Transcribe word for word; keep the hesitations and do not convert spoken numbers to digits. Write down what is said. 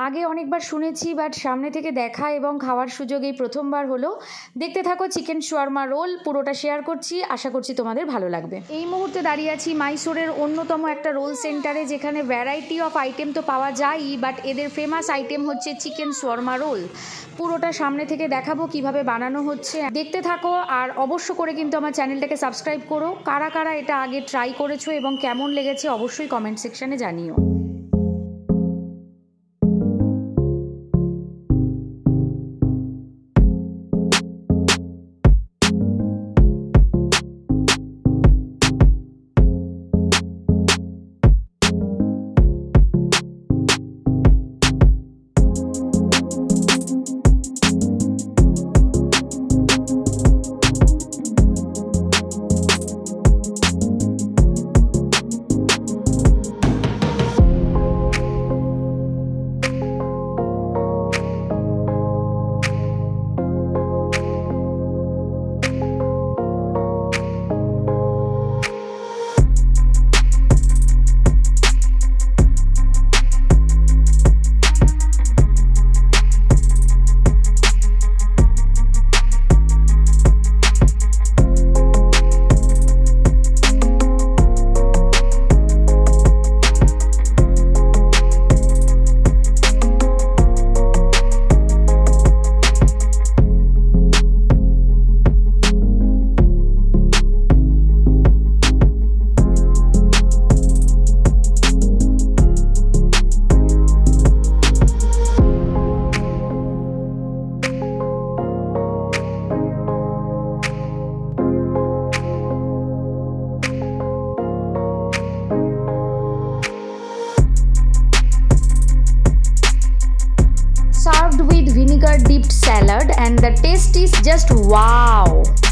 আগে অনেকবার শুনেছি, বাট সামনে থেকে দেখা এবং খাওয়ার সুযোগ এই প্রথমবার হলো। দেখতে থাকো চিকেন শাওয়ারমা রোল, পুরোটা শেয়ার করছি, আশা করছি তোমাদের ভালো লাগবে। এই মুহূর্তে দাঁড়িয়ে আছি মাইসোরের অন্যতম একটা রোল সেন্টারে, যেখানে ভ্যারাইটি অফ আইটেম তো পাওয়া যায়ই, বাট এদের ফেমাস আইটেম হচ্ছে চিকেন শাওয়ারমা রোল। পুরোটা সামনে থেকে দেখাবো কিভাবে বানানো হচ্ছে, দেখতে থাকো। আর অবশ্য করে কিন্তু আমার চ্যানেলটাকে সাবস্ক্রাইব করো। কারা কারা এটা আগে ট্রাই করেছো এবং কেমন লেগেছে অবশ্যই কমেন্ট সেকশনে জানিও। Served with vinegar dipped salad, and the taste is just wow.